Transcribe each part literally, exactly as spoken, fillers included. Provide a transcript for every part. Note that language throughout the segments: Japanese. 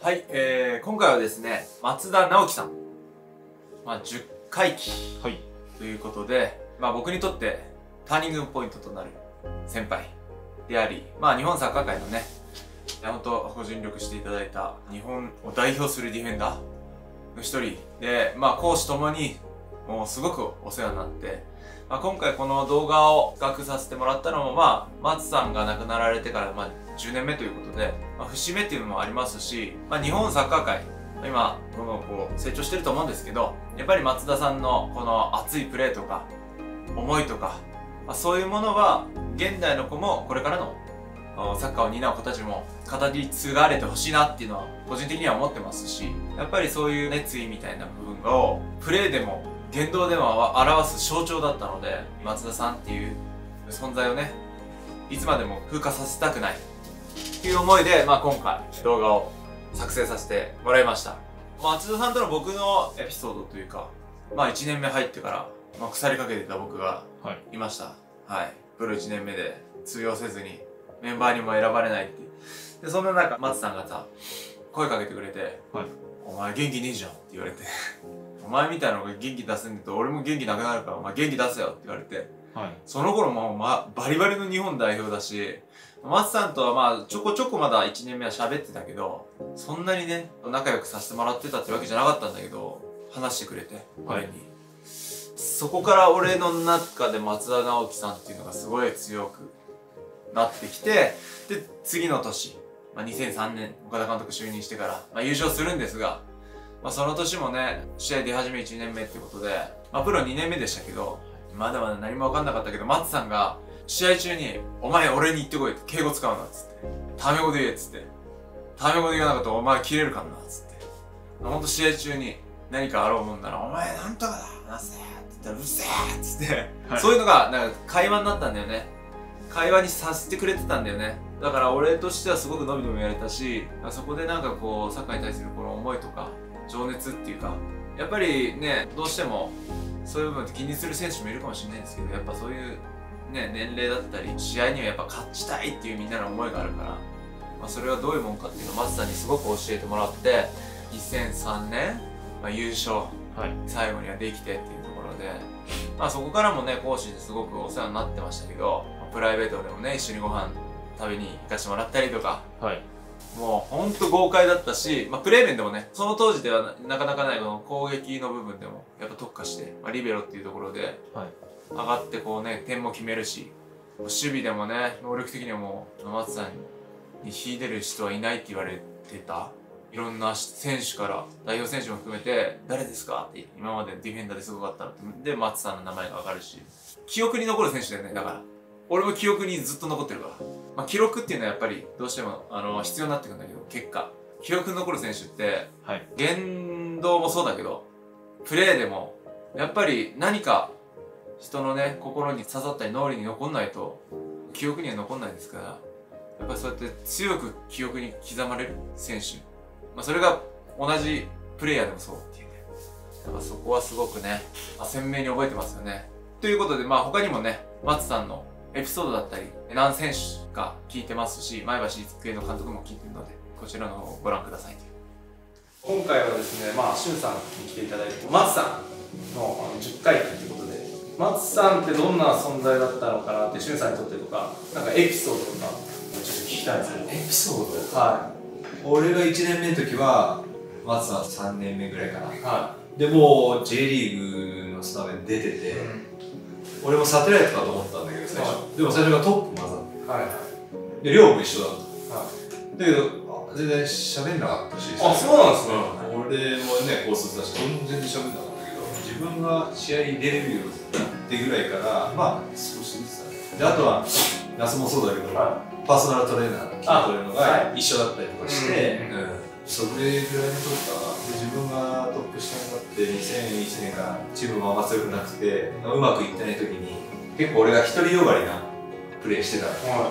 はい、えー、今回はですね、松田直樹さん、まあ、じゅっかいきということで、まあ、僕にとってターニングポイントとなる先輩であり、まあ、日本サッカー界のね、本当ご尽力していただいた日本を代表するディフェンダーの一人で、まあ、講師ともにもうすごくお世話になって、まあ、今回この動画を企画させてもらったのも、まあ、松さんが亡くなられてから、まあ、じゅうねんめということで、まあ、節目っていうのもありますし、まあ、日本サッカー界、今、どんどんこう成長してると思うんですけど、やっぱり松田さんのこの熱いプレーとか、思いとか、まあ、そういうものは、現代の子もこれからのサッカーを担う子たちも語り継がれてほしいなっていうのは個人的には思ってますし、やっぱりそういう熱意みたいな部分をプレーでも言動でも表す象徴だったので、松田さんっていう存在をね、いつまでも風化させたくないっていう思いで、まあ、今回動画を作成させてもらいました。松田さんとの僕のエピソードというか、まあいちねんめ入ってから、まあ、腐りかけてた僕がいました。はい。はい、プロいちねんめで通用せずにメンバーにも選ばれないっていう。で、そんな中、松さんがさ、声かけてくれて、はい、お前元気ねえじゃんって言われて、お前みたいなのが元気出せんでと俺も元気なくなるからお前元気出せよって言われて、はい、その頃もう、ま、バリバリの日本代表だし、松さんとはまあちょこちょこまだいちねんめは喋ってたけど、そんなにね、仲良くさせてもらってたってわけじゃなかったんだけど、話してくれて、俺に。はい、そこから俺の中で松田直樹さんっていうのがすごい強くなってきて、で、次の年、まあ、にせんさんねん、岡田監督就任してから、まあ、優勝するんですが、まあ、その年もね、試合出始めいちねんめってことで、まあ、プロにねんめでしたけど、まだまだ何も分かんなかったけど、松さんが、試合中に、お前俺に言ってこいって、敬語使うなっつって。タメ語で言えっつって。タメ語で言わなかったらお前切れるからなっつって。ほんと試合中に何かあろうもんなら、お前なんとかだなせーって言ったらうるせーっつって、はい、そういうのが、なんか会話になったんだよね。会話にさせてくれてたんだよね。だから俺としてはすごく伸び伸びやれたし、そこでなんかこう、サッカーに対するこの思いとか、情熱っていうか、やっぱりね、どうしても、そういう部分って気にする選手もいるかもしれないんですけど、やっぱそういうね、年齢だったり、試合にはやっぱ勝ちたいっていうみんなの思いがあるから、まあ、それはどういうもんかっていうのを松さんにすごく教えてもらって、にせんさんねん、まあ、優勝、はい、最後にはできてっていうところで、まあそこからもね、講師ですごくお世話になってましたけど、プライベートでもね、一緒にご飯食べに行かせてもらったりとか、はい、もうほんと豪快だったし、まあプレー面でもね、その当時ではなかなかないこの攻撃の部分でもやっぱ特化して、まあ、リベロっていうところで、はい、上がってこうね、点も決めるし、守備でもね、能力的にはもう、松さんに秀でる人はいないって言われてた。いろんな選手から、代表選手も含めて、誰ですかって今までディフェンダーですごかったのって。で、松さんの名前がわかるし、記憶に残る選手だよね、だから。俺も記憶にずっと残ってるから。まあ、記録っていうのはやっぱり、どうしても、あの、必要になってくるんだけど、結果。記憶に残る選手って、はい、言動もそうだけど、プレーでも、やっぱり何か、人のね、心に刺さったり脳裏に残んないと、記憶には残んないですから、やっぱりそうやって強く記憶に刻まれる選手。まあそれが同じプレイヤーでもそうっていうね。やっぱそこはすごくね、鮮明に覚えてますよね。ということで、まあ他にもね、松さんのエピソードだったり、何選手か聞いてますし、前橋育英の監督も聞いてるので、こちらの方をご覧ください。今回はですね、まあ、しゅんさんに来ていただいて、松さんのじゅっかいきということで、松さんってどんな存在だったのかなって、しゅんさんにとってとか、なんかエピソードとか、ちょっと聞きたいですね。 エピソード？はい。俺がいちねんめの時は、松さんさんねんめぐらいかな。はい。で、もう J リーグのスタメン出てて、うん、俺もサテライトかと思ったんだけど、最初。はい、でも最初がトップ混ざって。はい。で、寮も一緒だった。はい。だけど、全然喋んなかったし。 あ、そうなんですね。 俺もね、高卒だし、全然喋んなかったけど、自分が試合に出れるようになってぐらいから、まあ、少しずつだね。で、あとは、夏もそうだけど、はい、パーソナルトレーナー、筋トレのが一緒だったりとかして、うん、それぐらいの時かな。で、自分がトップ下になってにせんいちねんからチームもあんま強くなくて、うまくいってない時に、結構俺が独りよがりなプレーしてたの。はい、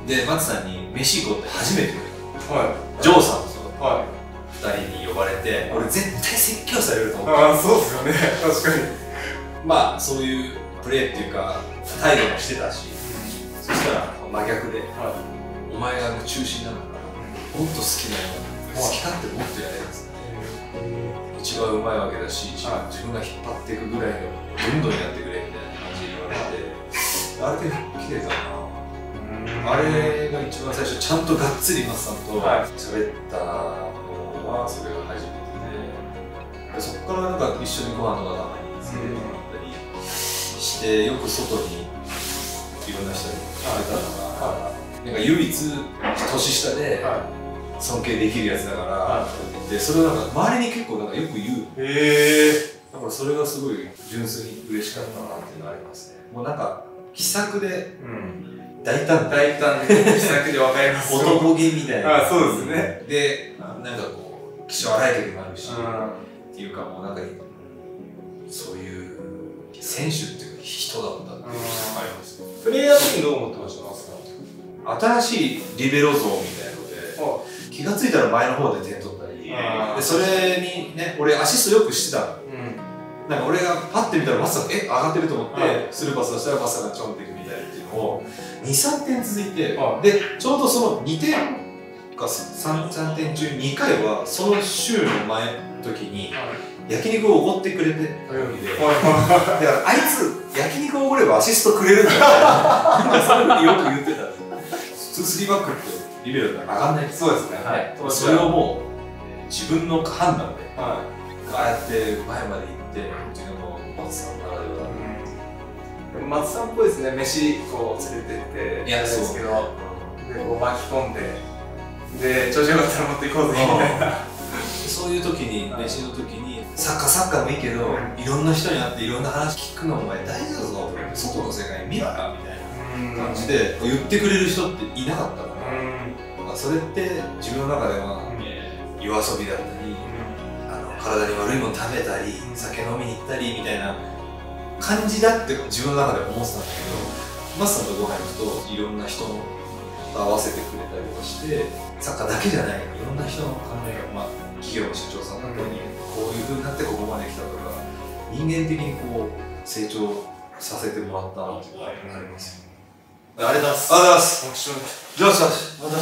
で、松さんに飯行こうって初めて言われた。はい、ジョーさんもそう。はい、ふたりに呼ばれて、俺絶対説教されると思った。 ああ、そうですよね。確かに。 まあ、そういうプレーっていうか、態度もしてたし、そしたら真逆で、はい、お前が中心なのから、もっと好きなよ、 好き勝手もっとやれるんですね。一番うまいわけだし、自分が引っ張っていくぐらいのどんどんやってくれみたいな感じで言われて、あれで吹っ切れたな。あれが一番最初ちゃんとがっつり松さんと喋ったのはそれが初めてで、そこからなんか一緒にご飯とか食べに連れてもらったりして、よく外にいろんな人に会えたのが、なんか唯一年下で尊敬できるやつだから、でそれをなんか周りに結構なんかよく言う。へえ。だからそれがすごい純粋に嬉しかったなっていうのがありますね。もうなんか気さくで、大胆大胆で気さくで分かります。男気みたいな。あ、そうですね。で、なんかこう気性荒い時もあるし、っていうかもうなんかそういう選手っていうか人だったっていうのがあります。プレイヤーの時どう思ってました？新しいリベロ像みたいなので、気がついたら前の方で点取ったり、でそれにね、俺アシストよくしてたの。なんか俺がパッて見たらまさかえ上がってると思ってスルーパス出したらまさかちょんっていくみたいなっていうのをに、さんてん続いて、でちょうどそのにてんかさんてん中にかいはその週の前の時に焼肉をおごってくれてたようで、だからあいつ焼肉をおごればアシストくれるんだみたいな、そういうふうによく言ってた。ツースリーバックってリベロだから上がんない。そうですね。はい。それをもう自分の判断でああやって前まで行って、うちの松さんならでは。松さんっぽいですね。飯こう連れてっていやですけど、でこう巻き込んで、で調子よかったら持っていこうぜみたいな。そういう時に飯の時にサッカーサッカーもいいけど、いろんな人に会っていろんな話聞くのお前大事だぞ。外の世界見ろよみたいな感じで言ってくれる人っていなかったから、それって自分の中では夜遊びだったり、あの体に悪いもの食べたり、酒飲みに行ったりみたいな感じだって自分の中で思ってたんだけど、マスさんとご飯行くといろんな人のと合わせてくれたりとかして、サッカーだけじゃないいろんな人の考えが、まあ、企業の社長さんだったり、こういう風になってここまで来たとか、人間的にこう成長させてもらったなっていうのがありますよ。ありがとうございます。ありがとうございます。上司だし。ありがとうございます。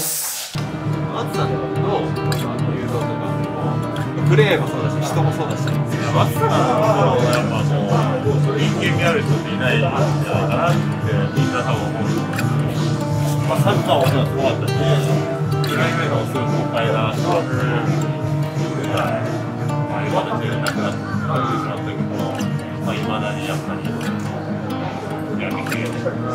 松さんの誘導とかプレーもそうだし、人もそうだし。 松さんはやっぱもう人間味ある人っていないんじゃないかなってみんな多分思う。まあサッカーもそうだったし、プライベートもすごい豪快な人だったし、まあ今まで亡くなってしまったけど、まあ未だにやっぱりやりきれる。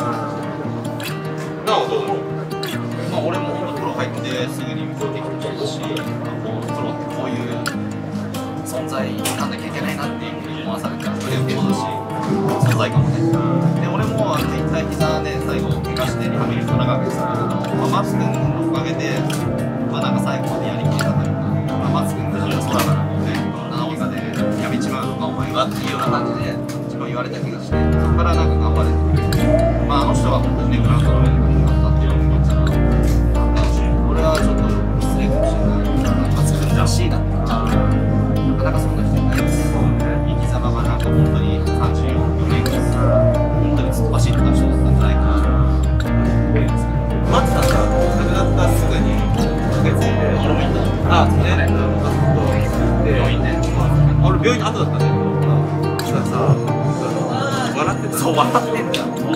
なおどうぞ。まあ俺も本当プロ入ってすぐに向こうできたし、もうプロってこういう存在になんなきゃいけないなっていうふうに思わされたプレーもそうだし、存在感もね。で俺も一回膝で最後怪我してリハビリと長くしたけど、まあ、松君のおかげで、まあ、なんか最後までやりきれたというか、まあ、松君がそうだからね、七尾座でやめちまうのかお前はっていうような感じで一番言われた気がして、そこからなんか頑張れて、まあ、あの人は本当にねグラウンドの上で頑張ったっていうのを思ったら、なんか俺はちょっと失礼かもしれない。松君らしいなって言っちゃう。なかなかそんな人いないです。生き様がなんか本当にさんじゅうよねんぐらい本当に突っ走った人だったんじゃないかなと思いますけど。松さんが亡くなったすぐに駆けついて、俺も行った。あ、ね、病院で。俺病院の後だったんだけど、そしたらさ、笑ってた。そう笑ってんだ。そう。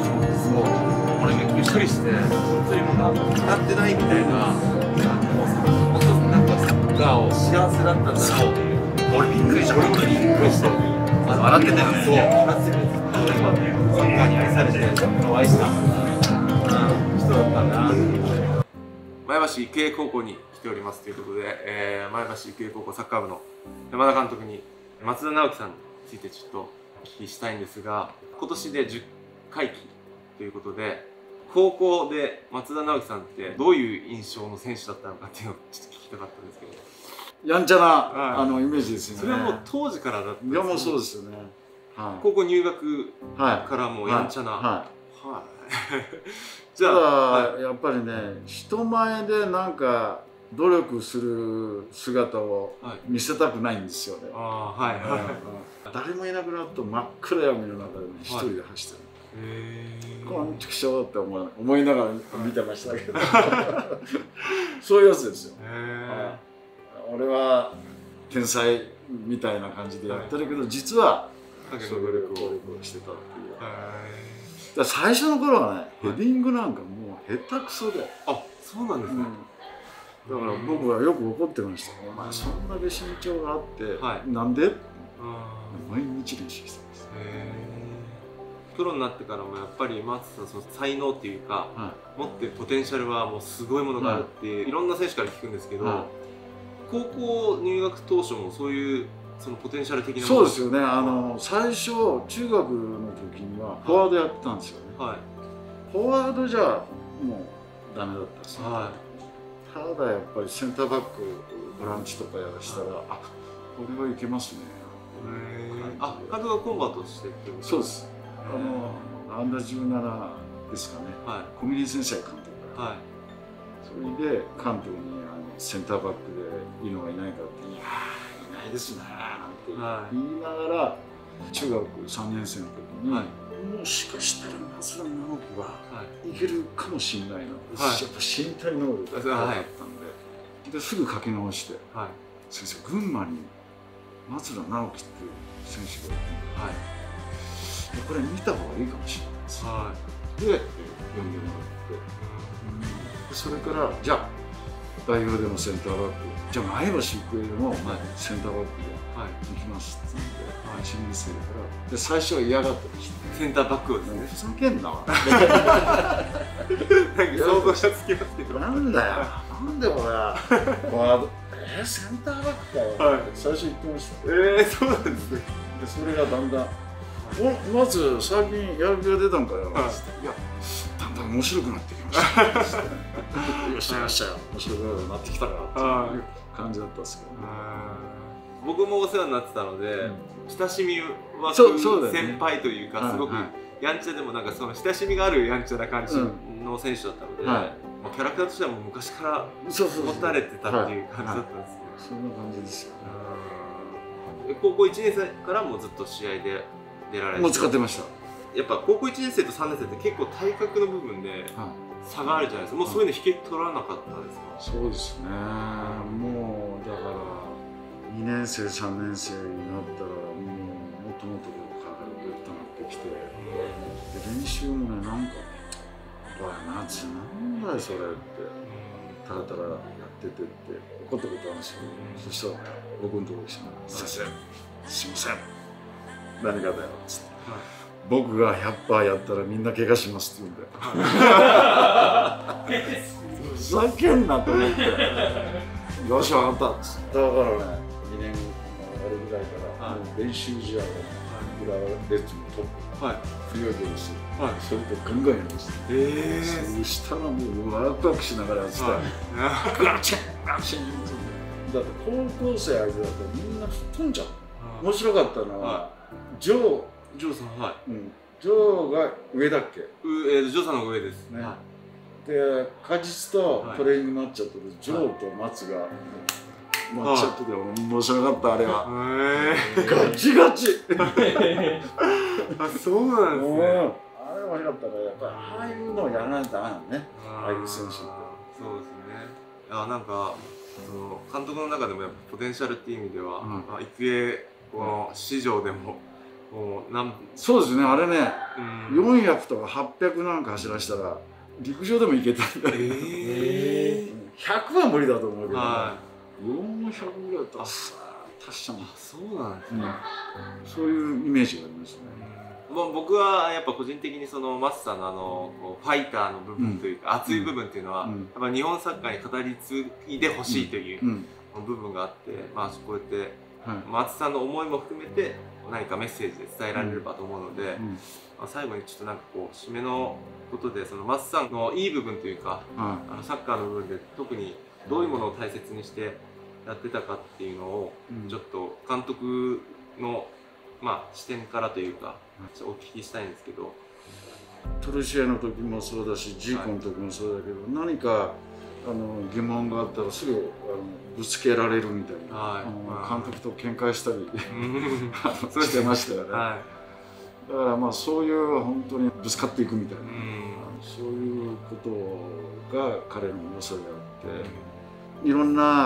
俺びっくりして、本当にもう笑ってないみたいな、本当なんかサッカーを幸せだったんだなっていう。俺びっくりした。本当にびっくりした。笑ってたよね。そう。笑ってる。サッカーに愛されて、お会いした人だったんだな。 前橋育英高校に来ておりますということで、えー、前橋育英高校サッカー部の山田監督に松田直樹さんについてちょっとお聞きしたいんですが、今年でじゅっかいきということで、高校で松田直樹さんってどういう印象の選手だったのかっていうのをちょっと聞きたかったんですけど。 やんちゃな、はい、あのイメージですよね。 それはもう当時からだったんですか？ いやもうそうですよね。 はい、高校入学からもうやんちゃな。はい。はいはいじゃあ、ただやっぱりね、人前でなんか努力する姿を見せたくないんですよね。 ああ、はいはい。 誰もいなくなると真っ暗闇の中でね、一人で走ってる。へえ。こんちくしょうって思い思いながら見てましたけど。そういうやつですよ。へえ。 俺は天才みたいな感じでやってるけど、実はそういう努力をしてたっていう。だから最初の頃はね、ヘディングなんかもう下手くそで。 あ、そうなんですね。 だから僕はよく怒ってました。お前そんだけ身長があって、なんで？毎日練習してます。 プロになってからもやっぱり松さん、その才能っていうか、持ってるポテンシャルはもうすごいものがあるっていろんな選手から聞くんですけど、高校入学当初もそういうそのポテンシャル的なもの。 そうですよね。あの最初中学の時にはフォワードやってたんですよね。はい、フォワードじゃもうダメだったですね。はい、ただやっぱりセンターバックボランチとかやらしたら、はい、あ、これはいけますね。 あ、監督がコンバートしてってことですか？ そうです。あのアンダーじゅうななですかね。はい、小嶺先生監督が。はい、それで監督にあのセンターバックでいいのがいないかって、いやーいないですねなんて言いながら、中学さんねん生の時に、はい、もしかしたら松田直樹はいけるかもしれないなって、はい、やっぱ身体能力が高かったんで、ですぐ書き直して、はい、先生群馬に松田直樹っていう選手がいて、はい、これ見た方がいいかもしれないです。はい、で読んでもらって、うん、それからじゃあ代表でもセンターバック、じゃあ前橋育英でもセンターバックで行きますって言うんで、いちねん生だからで最初は嫌がってました。 センターバックをですね。 ふざけんなわ。 想像したつきますけど。 なんだよ。なんで俺はフォワードえー、センターバックかよ。最初言ってました。 ええ、そうなんですね。 でそれがだんだんおまず最近やる気が出たんかよ。いやだんだん面白くなってきました。よっしゃよっしゃ面白くなってきたからっていう感じだったんですけどね。 僕もお世話になってたので、親しみは先輩というかすごくやんちゃでもなんかその親しみがあるやんちゃな感じの選手だったので、キャラクターとしてはもう昔から持たれてたっていう感じだったんですよ。そんな感じですよ。 高校いちねん生からもずっと試合で出られてもう使ってました。 やっぱ高校いちねん生とさんねん生って結構体格の部分で差があるじゃないですか。もうそういうの引き取らなかったですか？ そうですね。もうだからにねん生さんねん生になったらもうもっともっと体がグッとなってきて、で練習もねなんか「おい夏なんだよそれ」ってたらたらやっててって怒ったことあるんですよ。そしたら僕のところに来て「先生すいません何がだよ」っつって。僕がひゃくパーセントやったらみんな怪我しますって言うんだよ。ふざけんなと思って「よし分かった」っつって。だからねにねんあれぐらいから練習試合を浦和レッズのトップ冬でですそれでガンガンやりました。ええ。そしたらもうワクワクしながらやってたらグラチングラチンだって高校生相手だとみんな吹っ飛んじゃう。面白かったのはジョージョーさん、はい。 うん、ジョーが上だっけ？ う、えー、ジョーさんの上ですね。はい、 で、果実とトレーニングマッチャーとジョーと松がマッチャーとで面白かったあれは。ガチガチ。 あ、そうなんですね。 あれ面白かったからやっぱりああいうのをやらないとダメなのね。ああいう選手って。そうですね。 あ、なんかその監督の中でもやっぱポテンシャルっていう意味では、うん、育英この市場でも。もうなんそうですね、あれね、うん、よんひゃくとかはっぴゃくなんか走らせたら陸上でも行けたんで、えー、ひゃくは無理だと思うけど、はい、よんひゃくぐらい達したんだ。 そうなんですね、うん、 そういうイメージがありますね。 もう僕はやっぱ個人的にそのマスさんのあのこうファイターの部分というか、うん、熱い部分っていうのは、うん、やっぱ日本サッカーに語り継いでほしいという部分があって、まあこうやって松さんの思いも含めて何かメッセージで伝えられればと思うので、うん、まあ最後にちょっとなんかこう締めのことでその松さんのいい部分というか、うん、あのサッカーの部分で特にどういうものを大切にしてやってたかっていうのをちょっと監督の、まあ、視点からというかお聞きしたいんですけど。 トルシエの時もそうだしジーコの時もそうだけど、はい、何かあの疑問があったらすぐあのぶつけられるみたいな、はい、あの監督と喧嘩したりしてましたよね、はい、だからまあそういう本当にぶつかっていくみたいな、そういうことが彼の良さであって、いろんな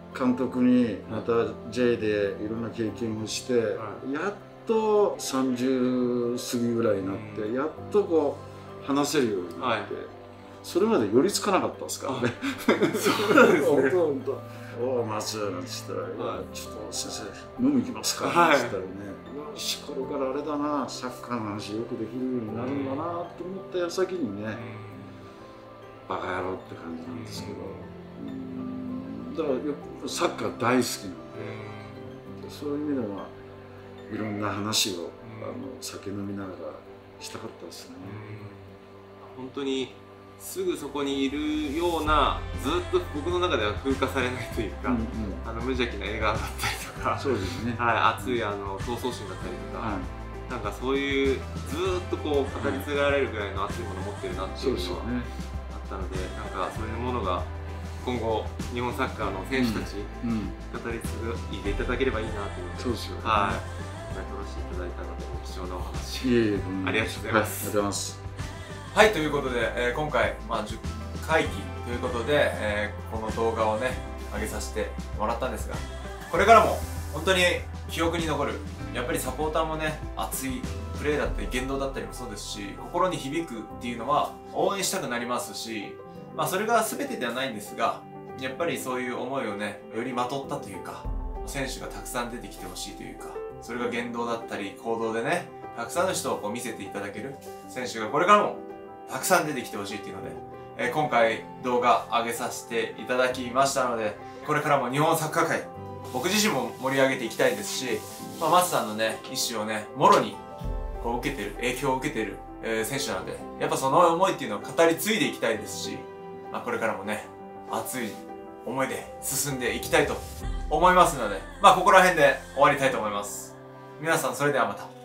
監督にまた J でいろんな経験をして、やっとさんじゅう過ぎぐらいになって、やっとこう話せるようになって、それまで寄りつかなかったですからね。 そうなんですね。 おお松なんつったら「ちょっと先生飲み行きますか」って言ったらね、よしこれからあれだな、サッカーの話よくできるようになるんだなと思った矢先にね、バカ野郎って感じなんですけど、だからやっぱサッカー大好きなので、そういう意味ではいろんな話をあの酒飲みながらしたかったですね。 本当にすぐそこにいるような、ずっと僕の中では風化されないというか、うんうん、あの無邪気な笑顔だったりとか、 そうですね、 はい、熱いあの闘争心だったりとか、はい、なんかそういうずっとこう語り継がれるぐらいの熱いものを持ってるなっていうのはあったので、なんかそういうものが今後日本サッカーの選手たち、うんうん、語り継いでいただければいいなと思って、そうですよね、はい、撮らせていただいたので貴重なお話、 いえいえ、 ありがとうございます。 ありがとうございます。 はい、ということで、えー、今回、まあ、じゅっかいきということで、えー、この動画をね上げさせてもらったんですが、これからも本当に記憶に残る、やっぱりサポーターもね熱いプレーだったり言動だったりもそうですし、心に響くっていうのは応援したくなりますし、まあそれが全てではないんですが、やっぱりそういう思いをねよりまとったというか、選手がたくさん出てきてほしいというか、それが言動だったり行動でねたくさんの人をこう見せていただける選手がこれからもたくさん出てきてほしいっていうので、えー、今回動画上げさせていただきましたので、これからも日本サッカー界、僕自身も盛り上げていきたいですし、まあ、松さんのね意思をねもろにこう受けてる、影響を受けてる、えー、選手なので、やっぱその思いっていうのを語り継いでいきたいですし、まあ、これからもね熱い思いで進んでいきたいと思いますので、まあここら辺で終わりたいと思います。皆さんそれではまた。